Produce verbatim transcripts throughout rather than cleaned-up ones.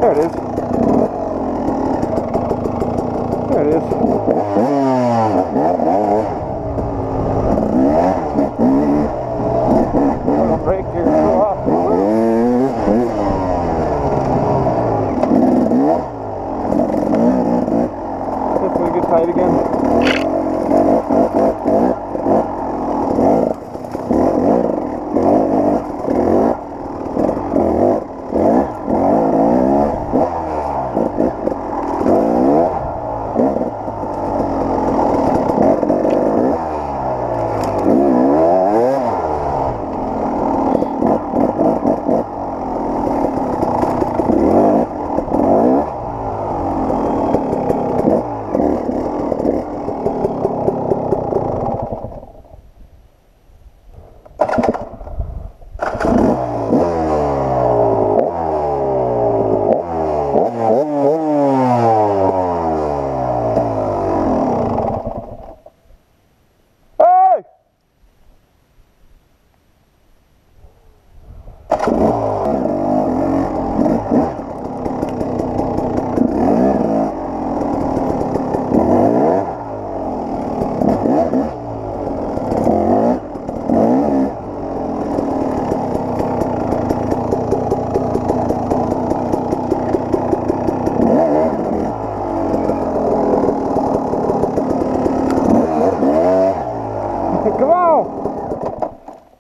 There it is. There it is. Little break here, go off. It's gonna get tight again. Come on!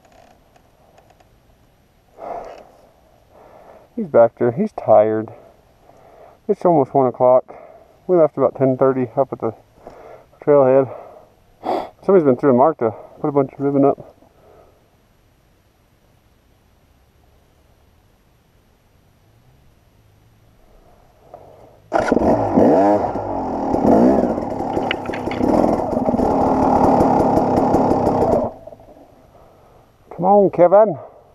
He's back there. He's tired. It's almost one o'clock. We left about ten thirty up at the trailhead. Somebody's been through and marked to put a bunch of ribbon up. Come on, Kevin.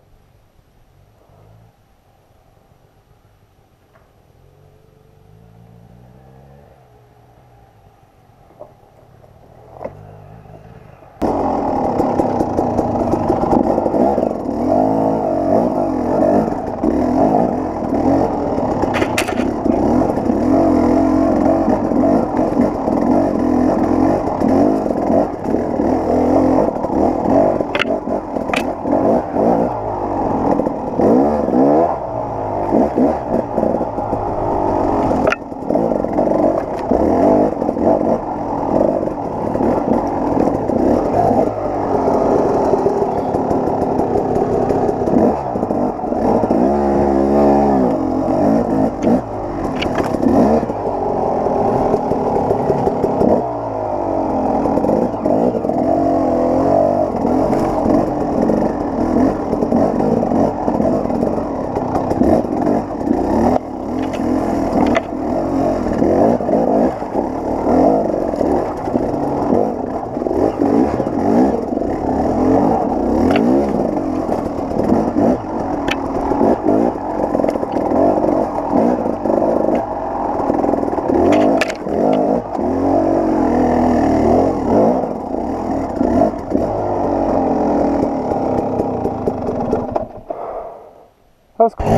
That was cool.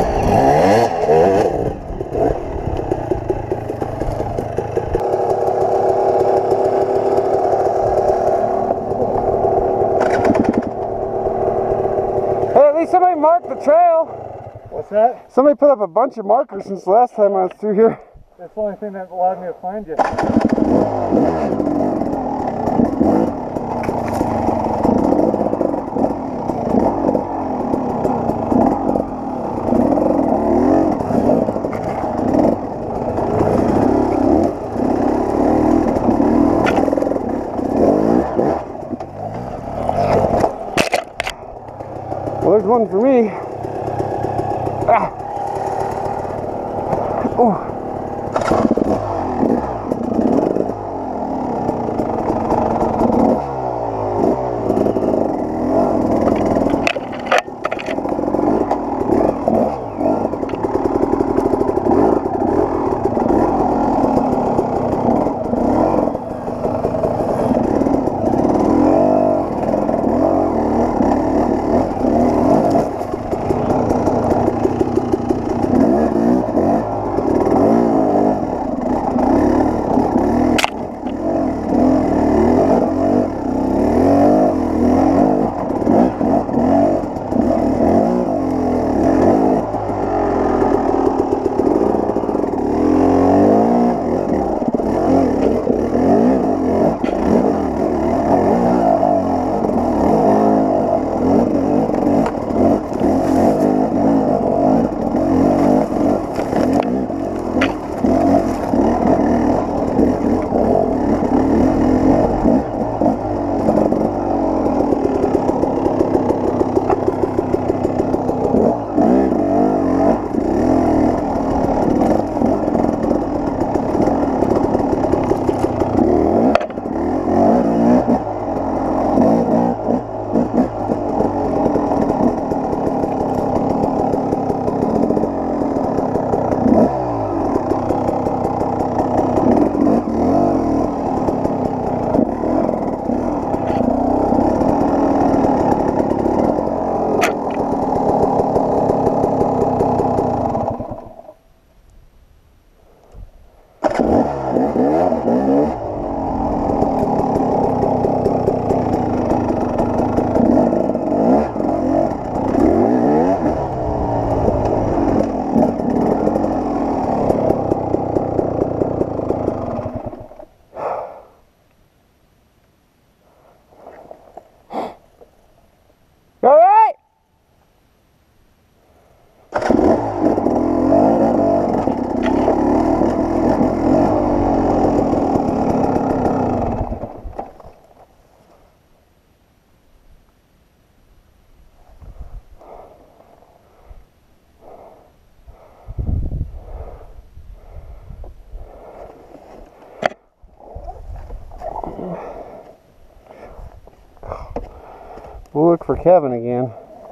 Hey, at least somebody marked the trail. What's that? Somebody put up a bunch of markers since the last time I was through here. That's the only thing that allowed me to find you. Well, there's one for me. Ah. Oh. We'll look for Kevin again.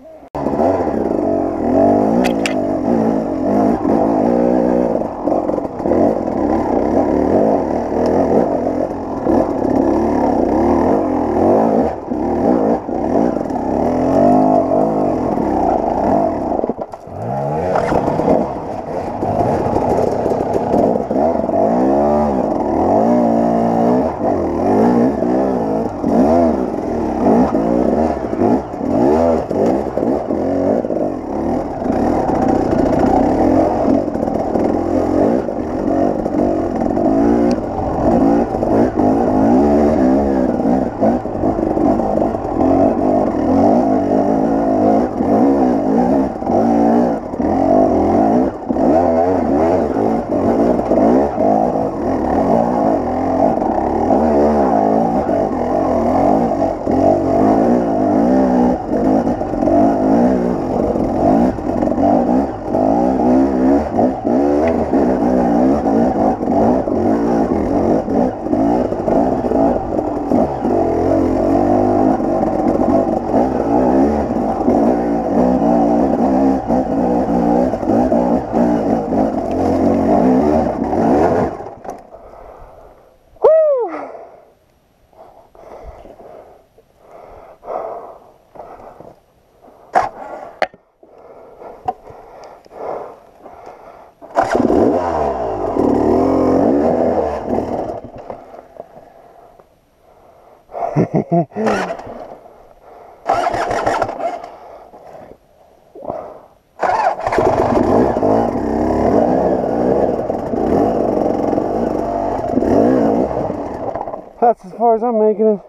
That's as far as I'm making it.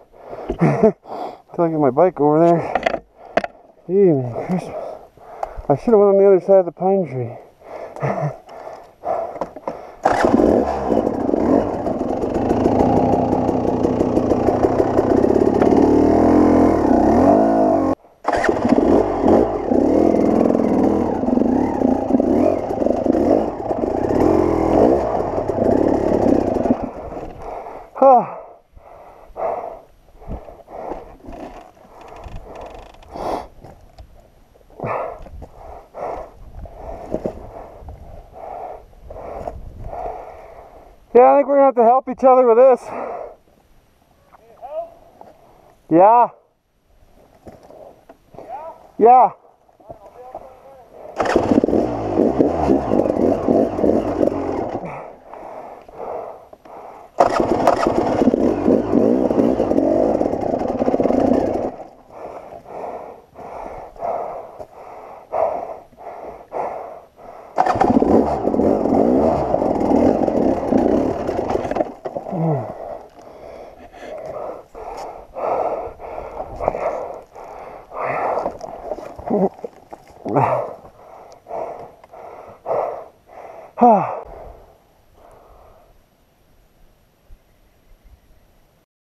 Until I get my bike over there. Evening Christmas. I should have went on the other side of the pine tree. Oh. Yeah, I think we're gonna have to help each other with this. Need help? Yeah. Yeah? Yeah. Ah.